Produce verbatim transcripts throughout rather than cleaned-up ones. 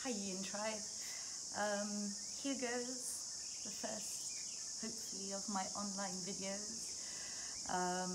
Hi Yin Tribe. Um, here goes the first, hopefully, of my online videos. Um,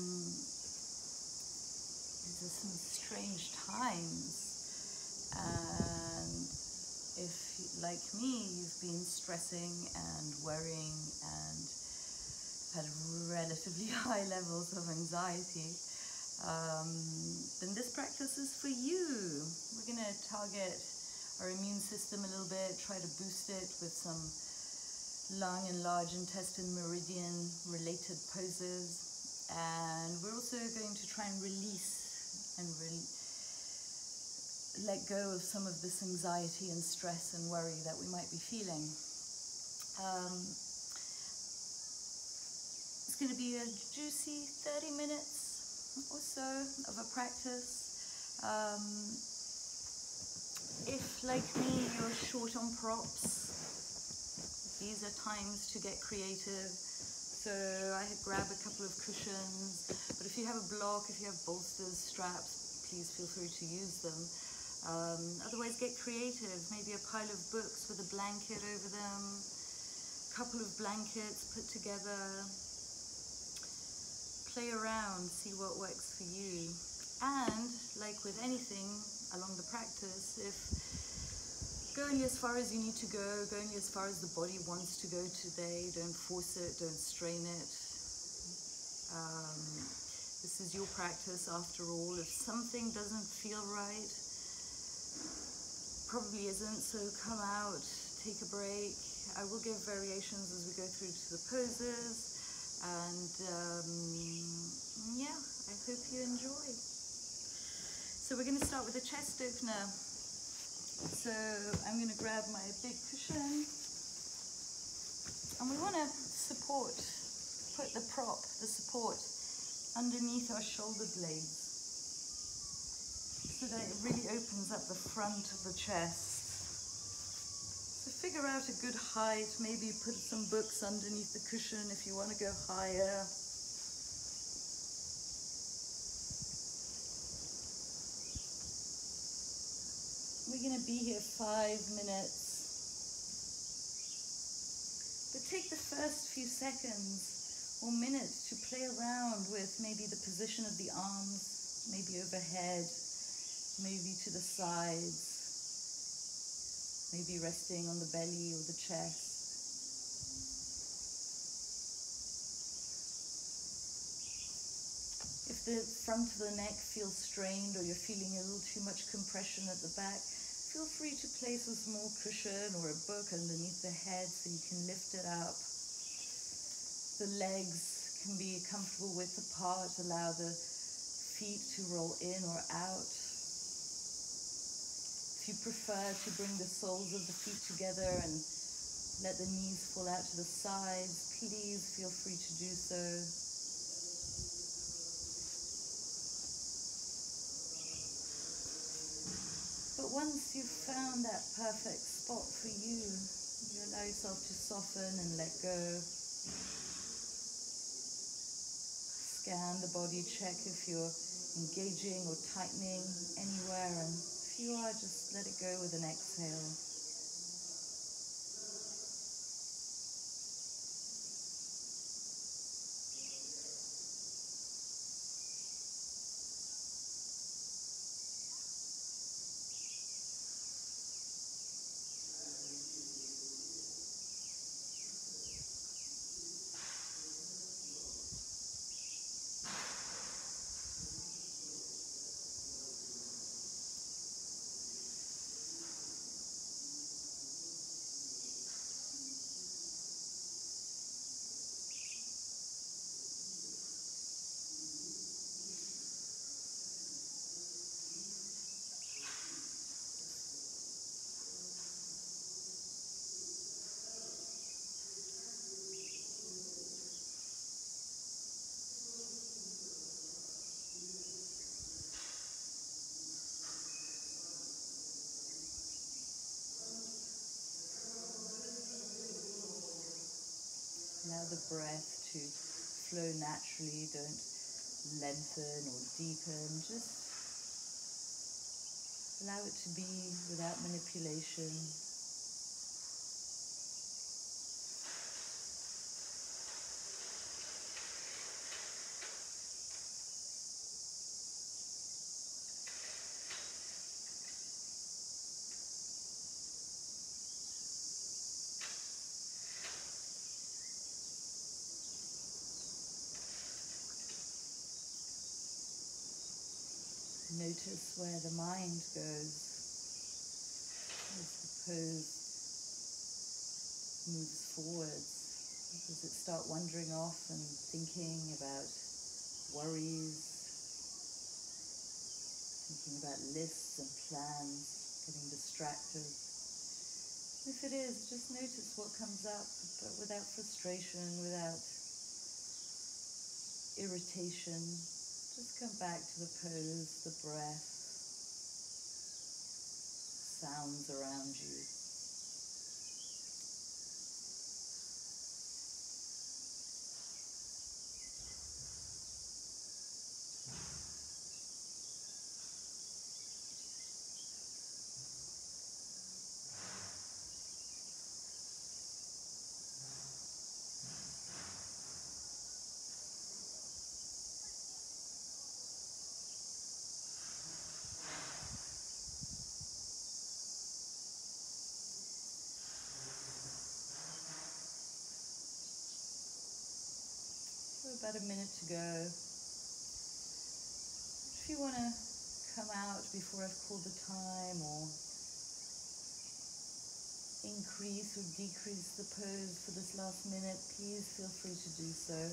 these are some strange times, and if, like me, you've been stressing and worrying and had relatively high levels of anxiety, um, then this practice is for you. We're going to target our immune system a little bit, try to boost it with some lung and large intestine meridian related poses, and we're also going to try and release and re let go of some of this anxiety and stress and worry that we might be feeling. Um, it's going to be a juicy thirty minutes or so of a practice. Um, If, like me, you're short on props, these are times to get creative. So I grab a couple of cushions, but if you have a block, if you have bolsters, straps, please feel free to use them. Um, otherwise, get creative. Maybe a pile of books with a blanket over them, a couple of blankets put together. Play around, see what works for you. And like with anything along the practice, if go only as far as you need to go, go only as far as the body wants to go today. Don't force it, don't strain it. Um, this is your practice after all. If something doesn't feel right, probably isn't, so come out, take a break. I will give variations as we go through to the poses, and um, yeah, I hope you enjoy. So we're going to start with a chest opener. So I'm going to grab my big cushion, and we want to support, put the prop, the support, underneath our shoulder blades, so that it really opens up the front of the chest. So figure out a good height, maybe put some books underneath the cushion if you want to go higher. We're going to be here five minutes. But take the first few seconds or minutes to play around with maybe the position of the arms, maybe overhead, maybe to the sides, maybe resting on the belly or the chest. If the front of the neck feels strained or you're feeling a little too much compression at the back, feel free to place a small cushion or a book underneath the head so you can lift it up. The legs can be comfortable width apart, allow the feet to roll in or out. If you prefer to bring the soles of the feet together and let the knees fall out to the sides, please feel free to do so. But once you've found that perfect spot for you, you allow yourself to soften and let go. Scan the body, check if you're engaging or tightening anywhere, and if you are, just let it go with an exhale. Allow the breath to flow naturally, don't lengthen or deepen, just Allow it to be without manipulation. Notice where the mind goes as the pose moves forwards. Does it start wandering off and thinking about worries, thinking about lists and plans, getting distracted? If it is, just notice what comes up, but without frustration, without irritation. Just come back to the pose, the breath, sounds around you. About a minute to go. If you want to come out before I've called the time, or increase or decrease the pose for this last minute, please feel free to do so.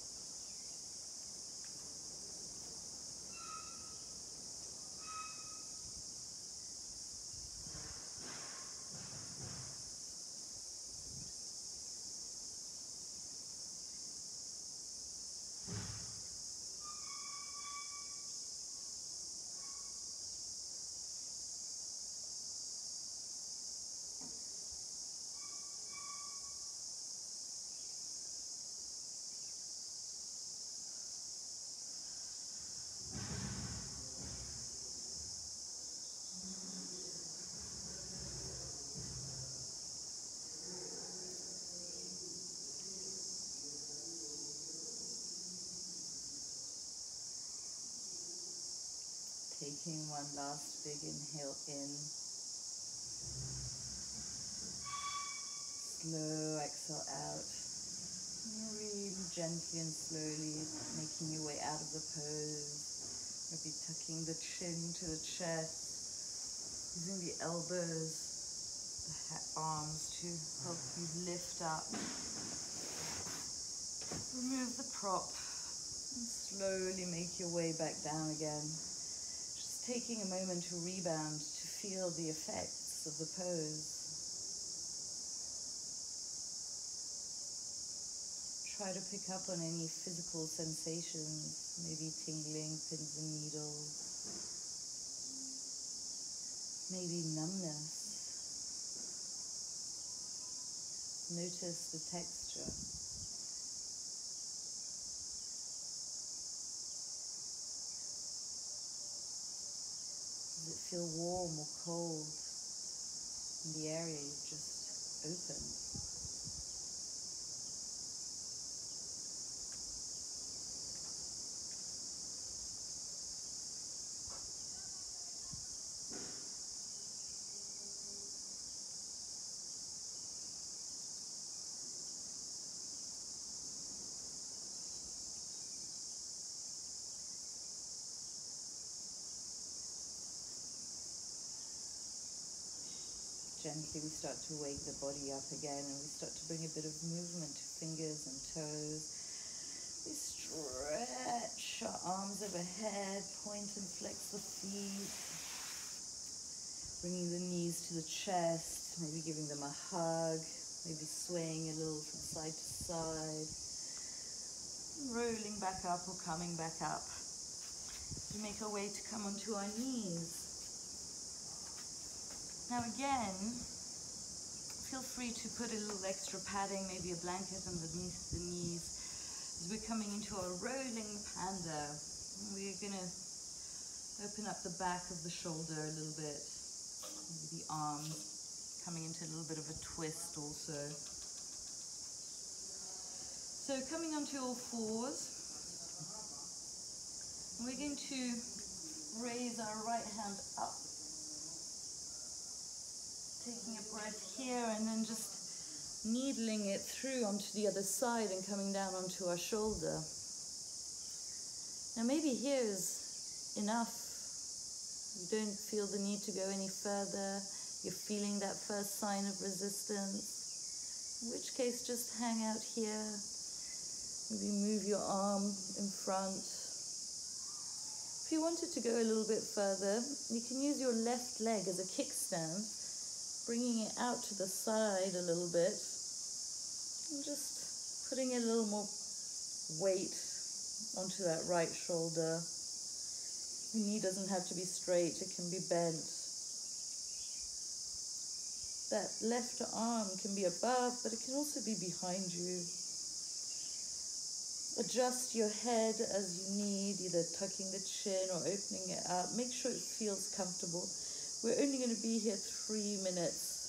Taking one last big inhale in. Slow exhale out. Really gently and slowly making your way out of the pose. Maybe tucking the chin to the chest. Using the elbows, the arms to help you lift up. Remove the prop. And slowly make your way back down again. Taking a moment to rebound, to feel the effects of the pose. Try to pick up on any physical sensations, maybe tingling, pins and needles, maybe numbness. Notice the texture. Does it feel warm or cold in the area you've just opened? Gently we start to wake the body up again, and we start to bring a bit of movement to fingers and toes. We stretch our arms overhead, point and flex the feet, bringing the knees to the chest, maybe giving them a hug, maybe swaying a little from side to side, rolling back up or coming back up. We make our way to come onto our knees. Now again, feel free to put a little extra padding, maybe a blanket underneath the knees. As we're coming into our rolling panda, we're going to Open up the back of the shoulder a little bit. Maybe the arms coming into a little bit of a twist also. So coming onto all fours. We're going to raise our right hand up. Taking a breath here and then just needling it through onto the other side and coming down onto our shoulder. Now maybe here is enough. You don't feel the need to go any further. You're feeling that first sign of resistance. In which case, just hang out here. Maybe move your arm in front. If you wanted to go a little bit further, you can use your left leg as a kickstand, bringing it out to the side a little bit, and just putting a little more weight onto that right shoulder. Your knee doesn't have to be straight, it can be bent. That left arm can be above, but it can also be behind you. Adjust your head as you need, either tucking the chin or opening it up. Make sure it feels comfortable. We're only going to be here three minutes.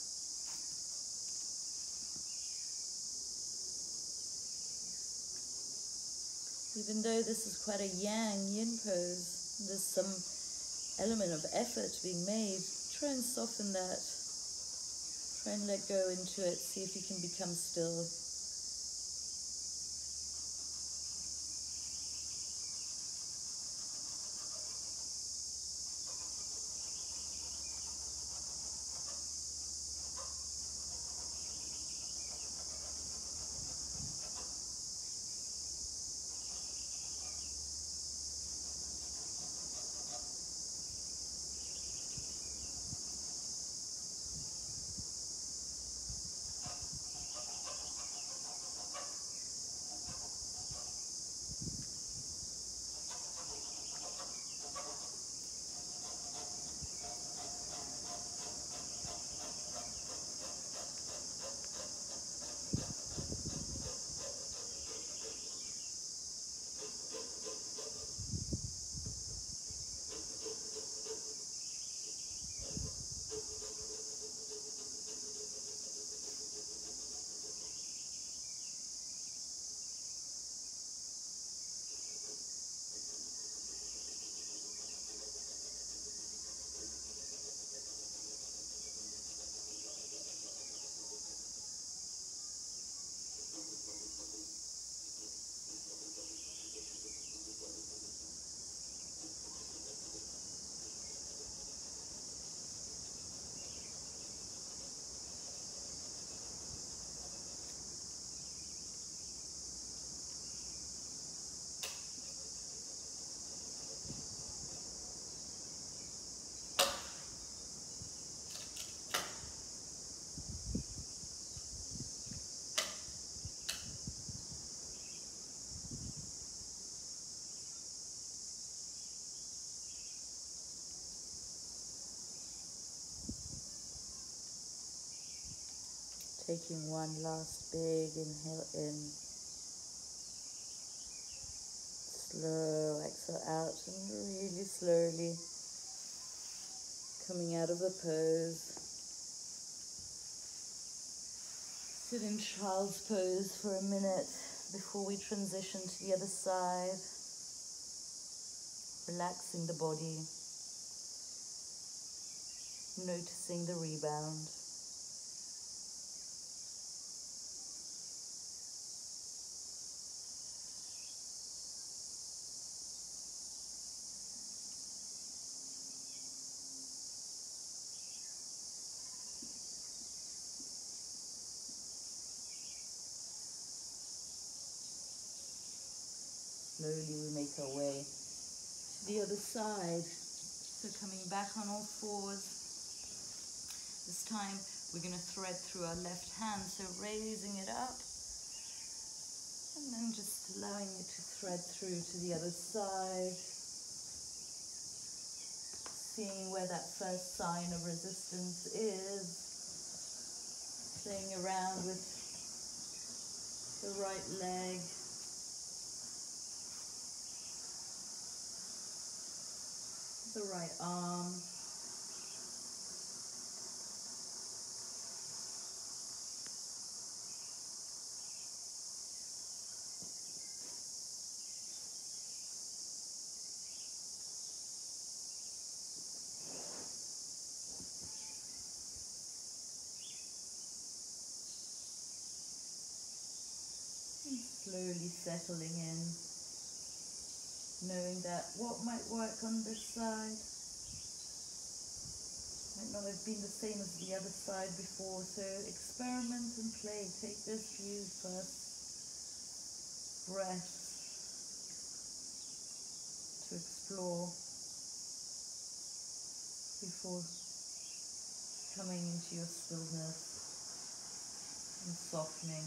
Even though this is quite a yang yin pose, there's some element of effort being made. Try and soften that. Try and let go into it. See if you can become still. Taking one last big inhale in. Slow exhale out and really slowly coming out of the pose. Sit in child's pose for a minute before we transition to the other side. Relaxing the body. Noticing the rebound. Slowly we make our way to the other side. So coming back on all fours. This time we're going to thread through our left hand, so raising it up and then just allowing it to thread through to the other side. Seeing where that first sign of resistance is. Playing around with the right leg. The right arm. And slowly settling in, knowing that what might work on this side might not have been the same as the other side before, so experiment and play. Take those few first breaths to explore before coming into your stillness and softening.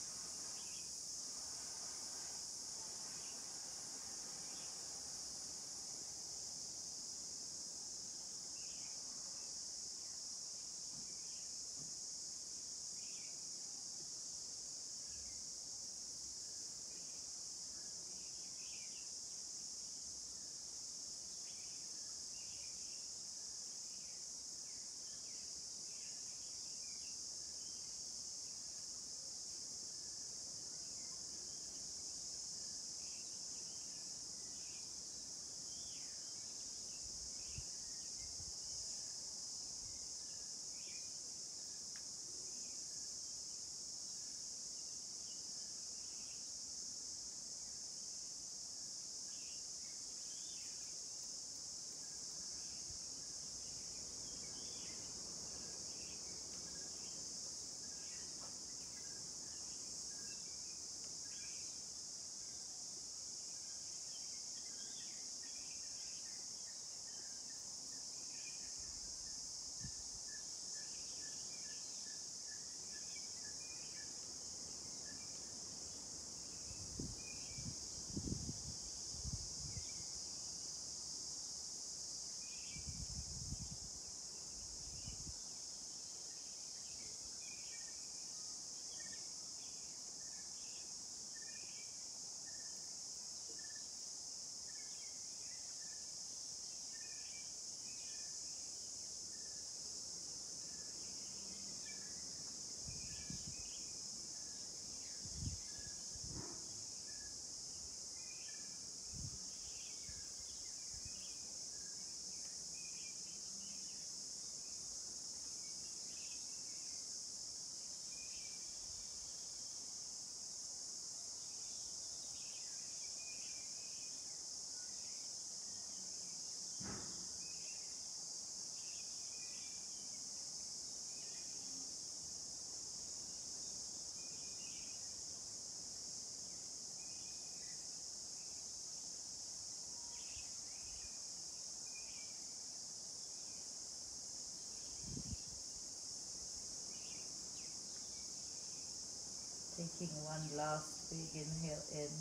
Taking one last big inhale in,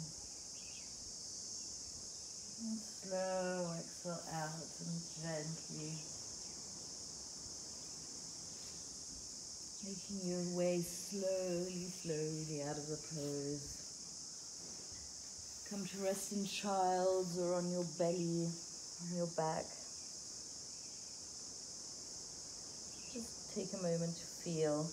and slow exhale out, and gently making your way slowly, slowly out of the pose. Come to rest in child's or on your belly, on your back. Just take a moment to feel.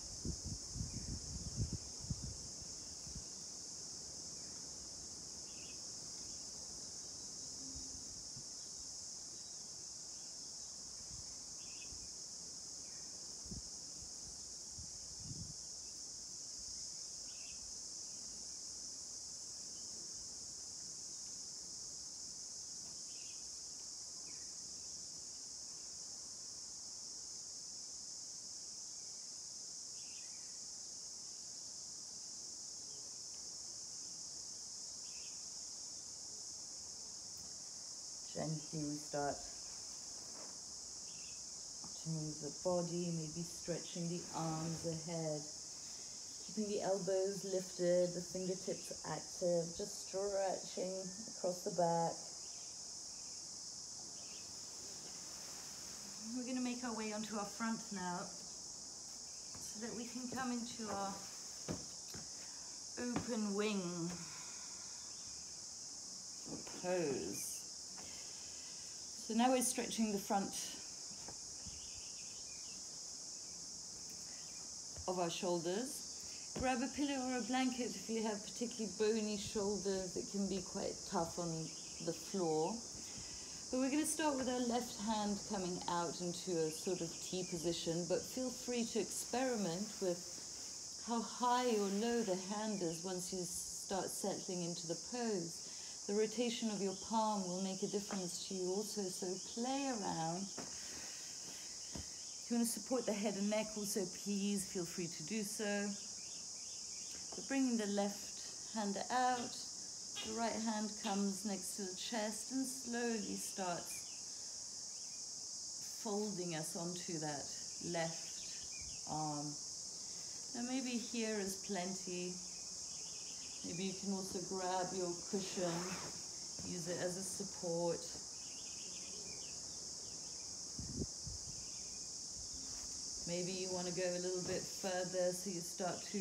Gently we start to move the body, maybe stretching the arms ahead, keeping the elbows lifted, the fingertips active, just stretching across the back. We're going to make our way onto our front now so that we can come into our open wing pose. So now we're stretching the front of our shoulders. Grab a pillow or a blanket if you have particularly bony shoulders. It can be quite tough on the floor. But we're going to start with our left hand coming out into a sort of T position, but feel free to experiment with how high or low the hand is once you start settling into the pose. The rotation of your palm will make a difference to you also, so play around. If you want to support the head and neck also, please feel free to do so. So bringing the left hand out, the right hand comes next to the chest and slowly starts folding us onto that left arm. Now maybe here is plenty. Maybe you can also grab your cushion, use it as a support. Maybe you want to go a little bit further, so you start to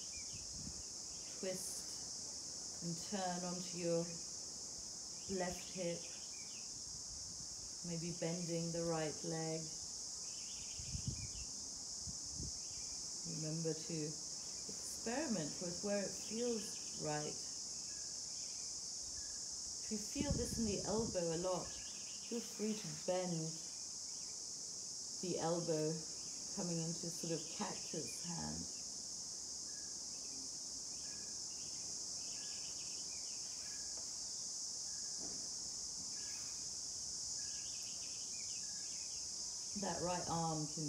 twist and turn onto your left hip, maybe bending the right leg. Remember to experiment with where it feels right. If you feel this in the elbow a lot, feel free to bend the elbow, coming into sort of cactus hand. That right arm can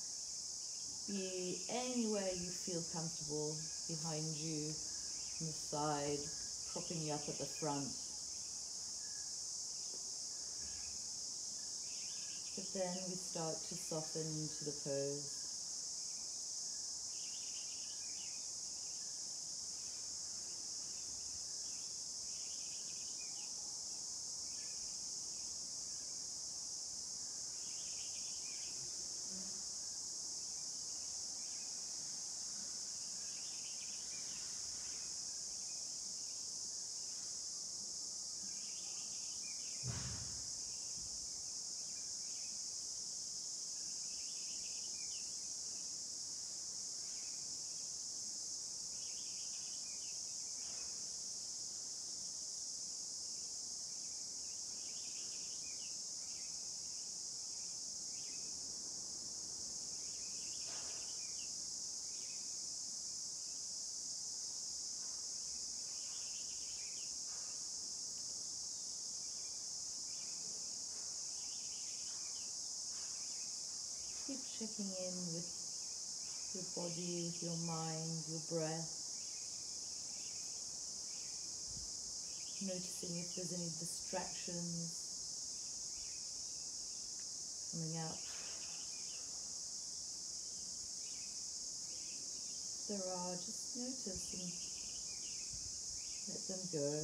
be anywhere you feel comfortable, behind you, on the side, propping you up at the front. But then we start to soften into the pose. Keep checking in with your body, with your mind, your breath. Noticing if there's any distractions coming up. If there are, just notice and let them go.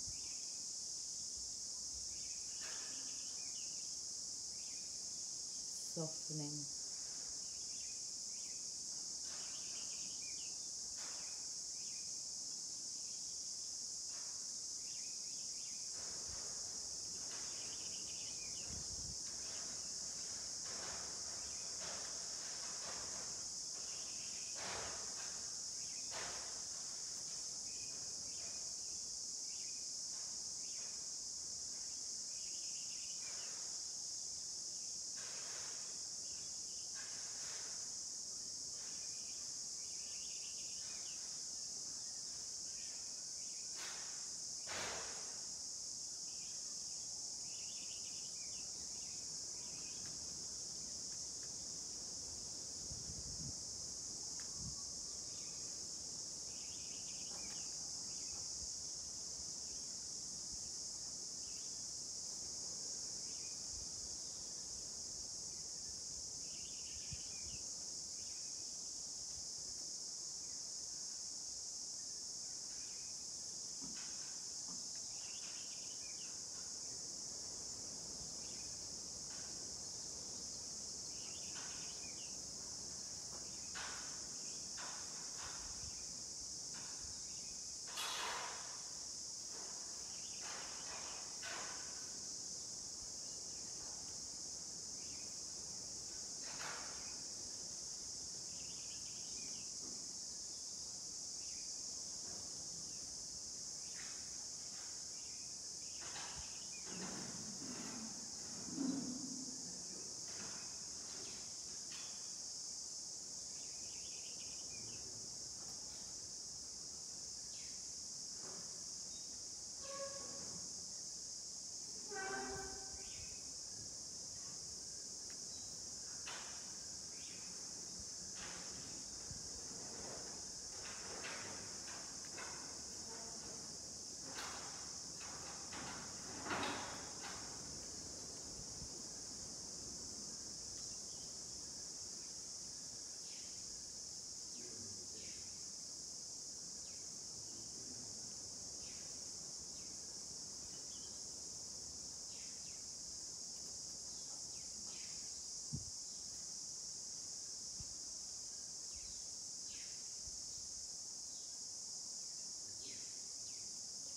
Softening.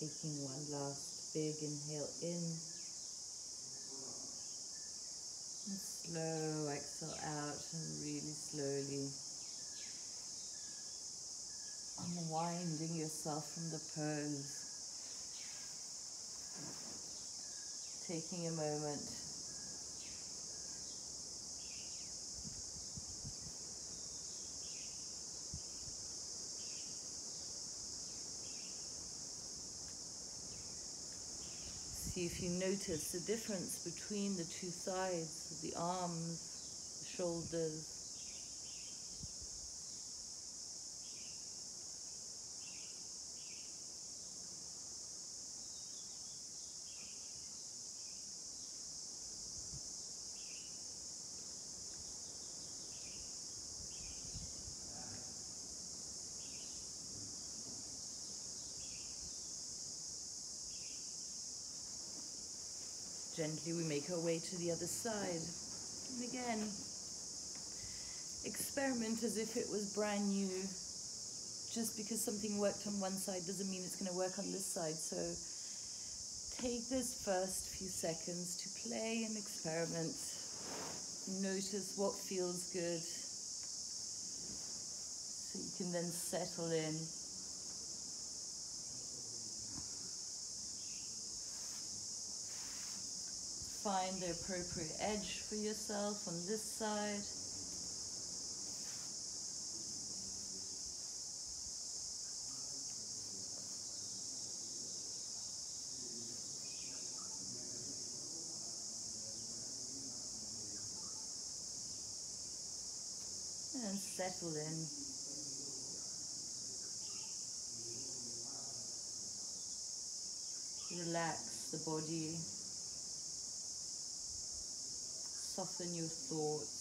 Taking one last big inhale in. And slow exhale out, and really slowly unwinding yourself from the pose. Taking a moment see if you notice the difference between the two sides, the arms, the shoulders. Gently we make our way to the other side. And again, experiment as if it was brand new. Just because something worked on one side doesn't mean it's going to work on this side. So take this first few seconds to play and experiment. Notice what feels good, so you can then settle in. Find the appropriate edge for yourself on this side. And settle in. Relax the body. Soften your thoughts.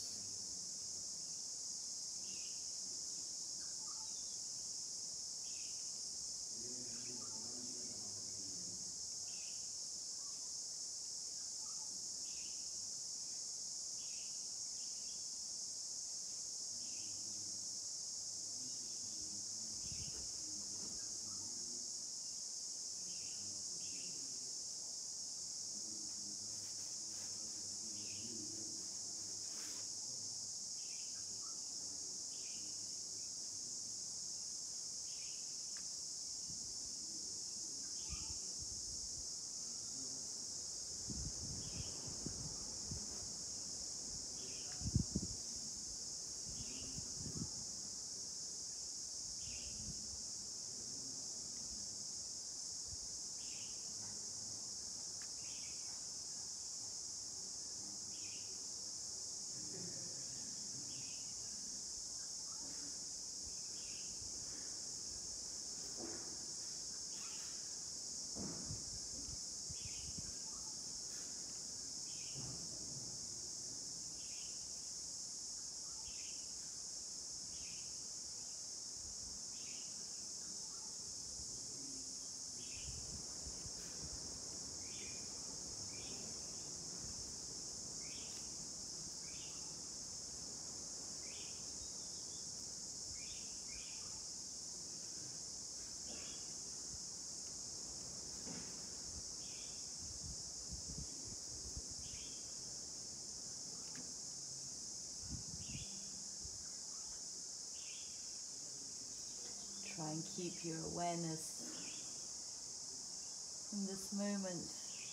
Try and keep your awareness in this moment.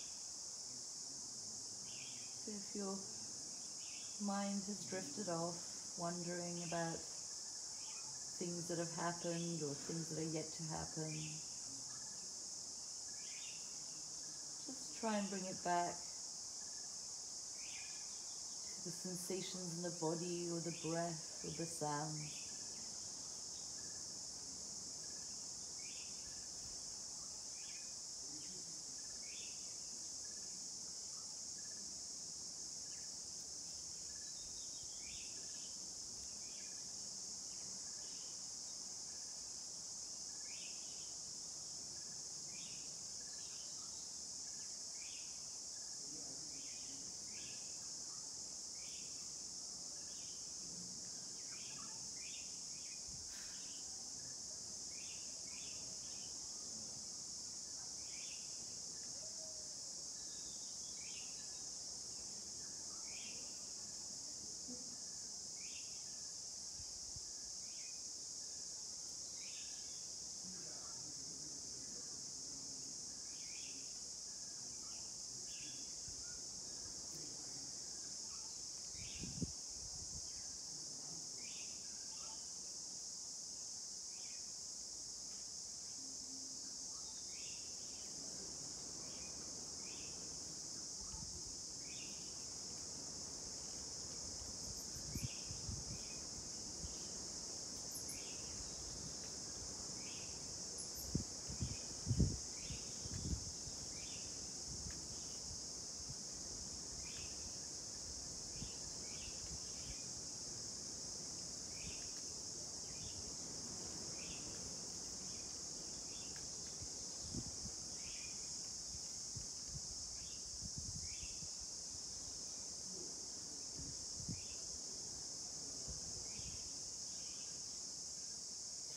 So if your mind has drifted off, wondering about things that have happened or things that are yet to happen, just try and bring it back to the sensations in the body or the breath or the sound.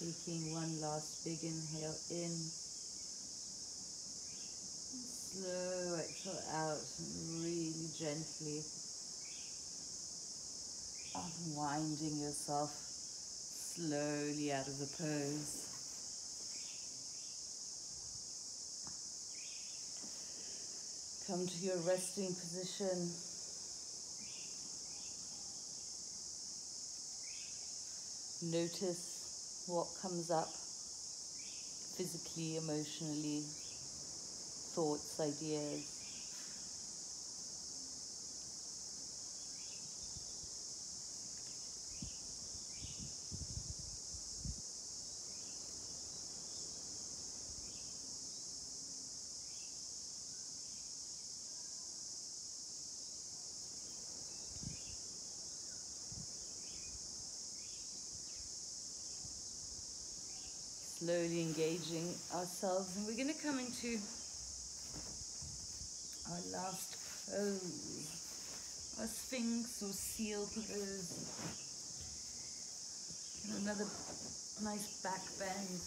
Taking one last big inhale in. Slow exhale out, and really gently unwinding yourself slowly out of the pose. Come to your resting position. Notice what comes up physically, emotionally, thoughts, ideas. Slowly engaging ourselves, and we're going to come into our last pose, our Sphinx or seal pose, and another nice back bend.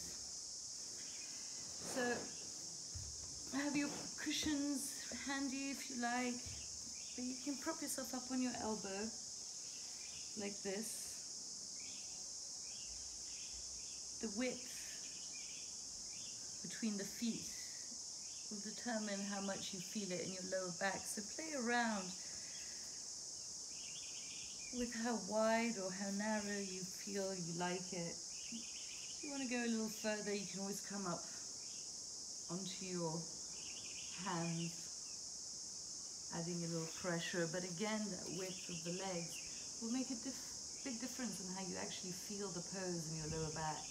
So have your cushions handy if you like, but you can prop yourself up on your elbow like this. The width between the feet will determine how much you feel it in your lower back. So play around with how wide or how narrow you feel you like it. If you want to go a little further, you can always come up onto your hands, adding a little pressure. But again, that width of the legs will make a dif- big difference in how you actually feel the pose in your lower back.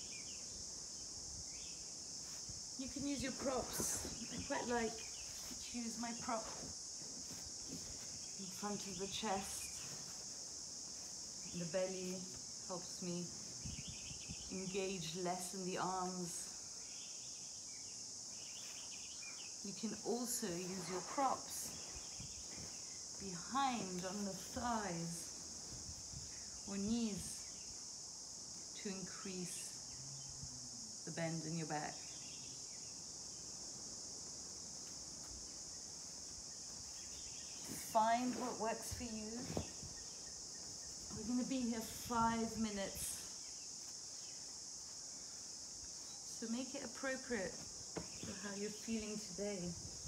You can use your props. I quite like to use my prop in front of the chest. The belly helps me engage less in the arms. You can also use your props behind on the thighs or knees to increase the bend in your back. Find what works for you. We're going to be here five minutes. So make it appropriate for how you're feeling today.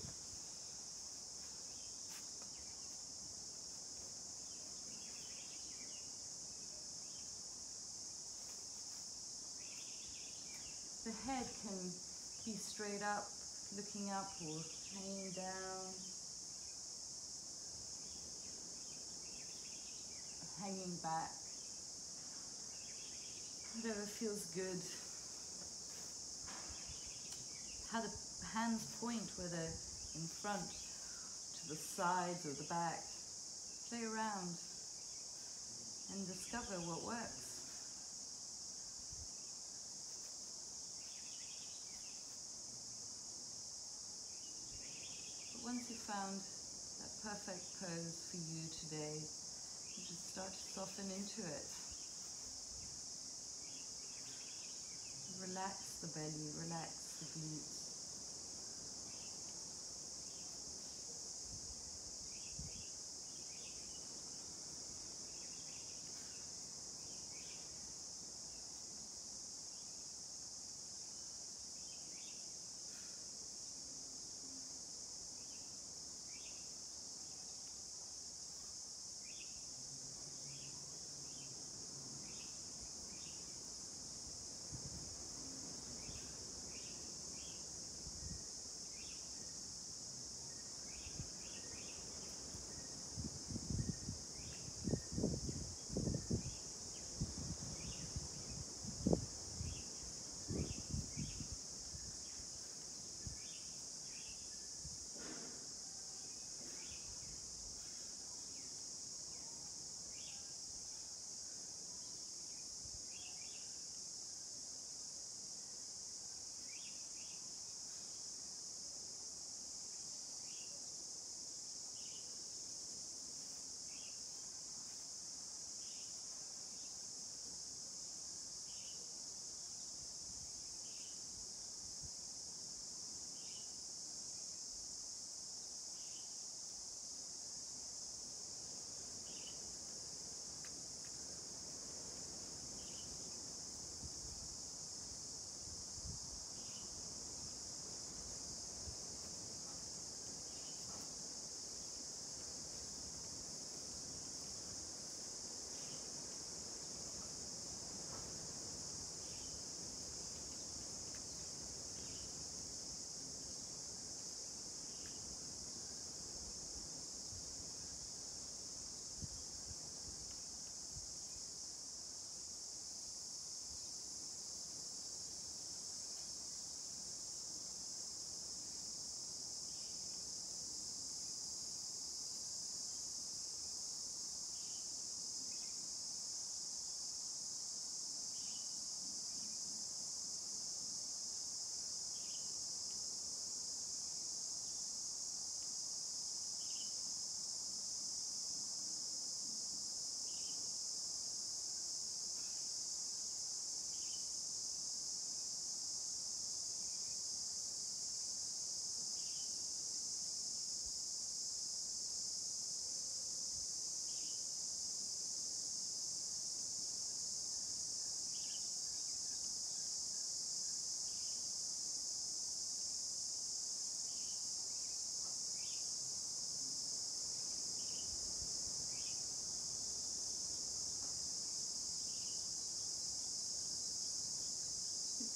The head can be straight up, looking up, or hanging down. Hanging back, whatever feels good. How the hands point, whether in front, to the sides or the back. Play around and discover what works. But once you've found that perfect pose for you today, you just start to soften into it. Relax the belly, relax the glutes.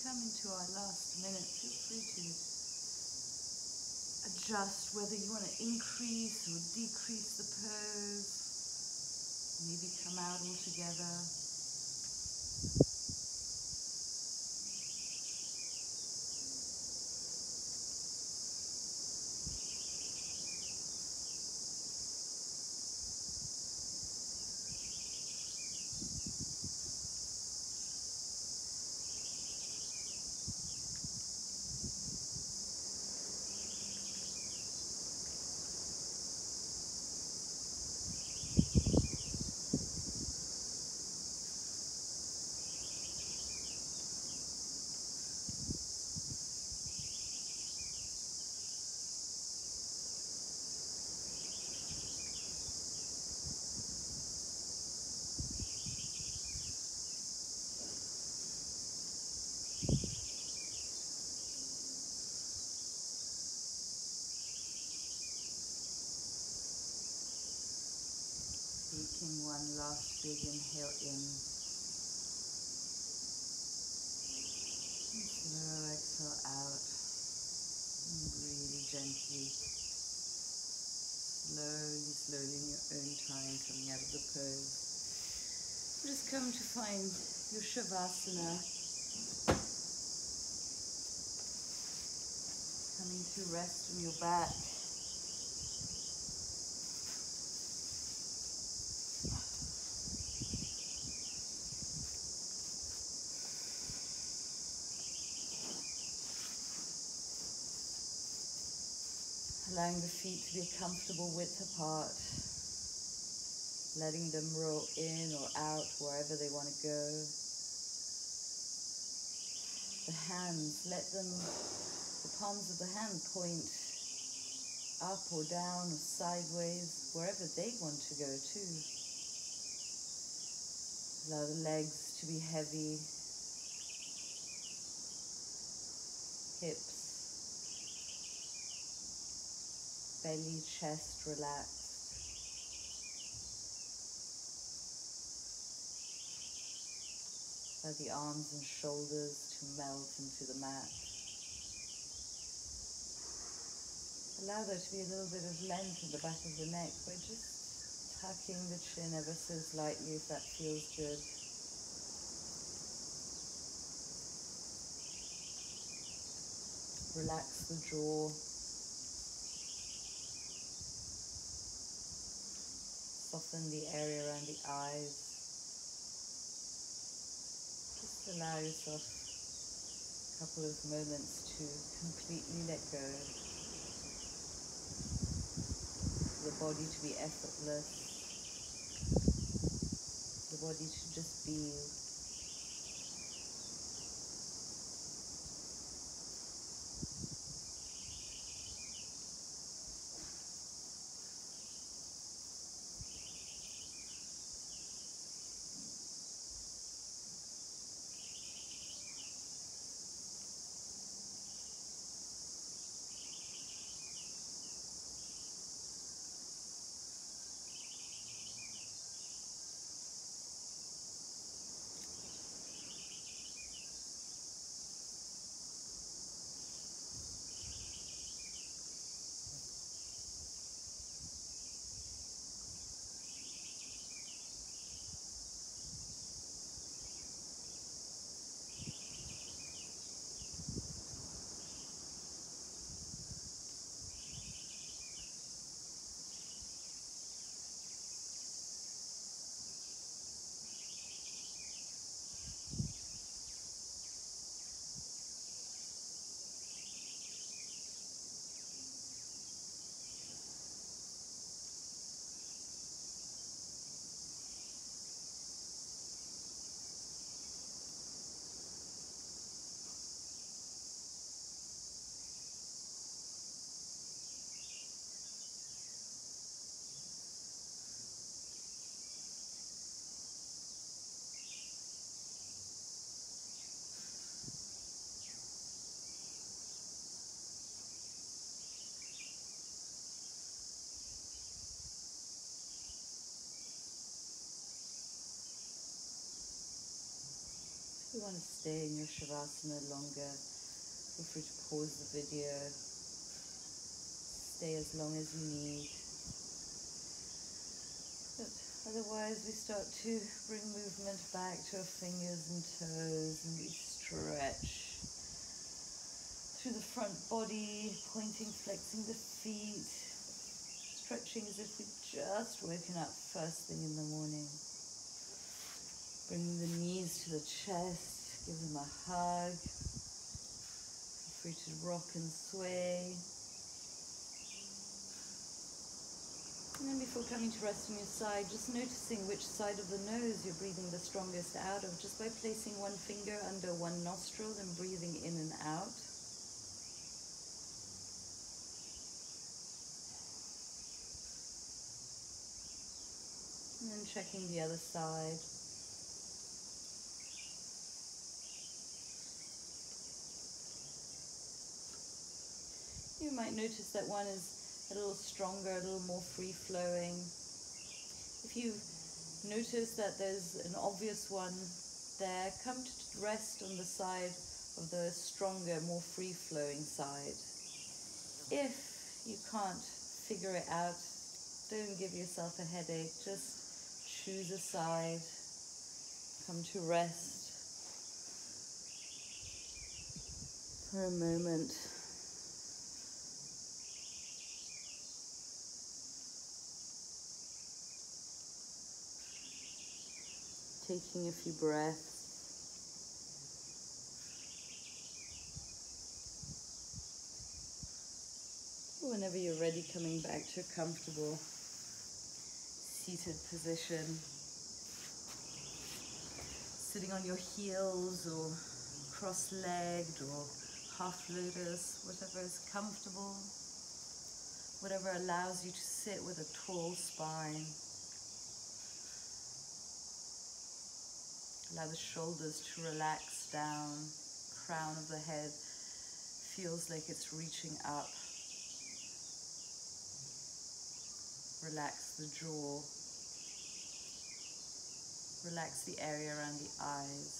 come into our last minute, feel free to adjust whether you want to increase or decrease the pose, maybe come out altogether. Taking one last big inhale in. And slow exhale out. And really gently, slowly, slowly in your own time coming out of the pose. Just come to find your Shavasana. Coming to rest on your back. Allowing the feet to be a comfortable width apart, letting them roll in or out wherever they want to go. The hands, let them, the palms of the hand point up or down or sideways, wherever they want to go too. Allow the legs to be heavy, hips, belly, chest relaxed. Allow the arms and shoulders to melt into the mat. Allow there to be a little bit of length in the back of the neck by just tucking the chin ever so slightly if that feels good. Relax the jaw. Soften the area around the eyes. Just allow yourself a couple of moments to completely let go. The body to be effortless. The body to just be. you want to stay in your Shavasana longer, feel free to pause the video. Stay as long as you need. But otherwise, we start to bring movement back to our fingers and toes, and we stretch through the front body, pointing, flexing the feet, stretching as if we'd just woken up first thing in the morning. Bringing the knees to the chest, give them a hug. Feel free to rock and sway. And then before coming to rest on your side, just noticing which side of the nose you're breathing the strongest out of, just by placing one finger under one nostril and breathing in and out. And then checking the other side. You might notice that one is a little stronger, a little more free-flowing. If you notice that there's an obvious one there, come to rest on the side of the stronger, more free-flowing side. If you can't figure it out, don't give yourself a headache. Just choose a side, come to rest for a moment. Taking a few breaths. Whenever you're ready, coming back to a comfortable seated position. Sitting on your heels or cross-legged or half lotus, whatever is comfortable. Whatever allows you to sit with a tall spine. Allow the shoulders to relax down. Crown of the head feels like it's reaching up. Relax the jaw. Relax the area around the eyes.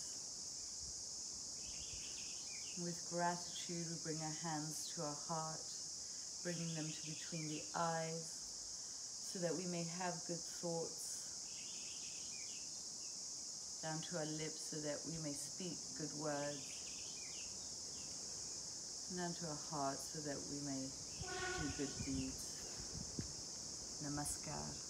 With gratitude, we bring our hands to our heart, bringing them to between the eyes so that we may have good thoughts. Down to our lips so that we may speak good words. And down to our hearts so that we may do good deeds. Namaskar.